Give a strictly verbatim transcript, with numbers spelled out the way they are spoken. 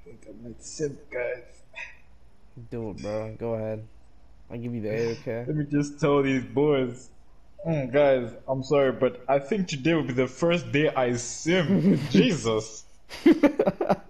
think I might simp, guys. Do it, bro. Go ahead. I'll give you the A, okay? Let me just tell these boys. Mm, guys, I'm sorry, but I think today will be the first day I simp. Jesus.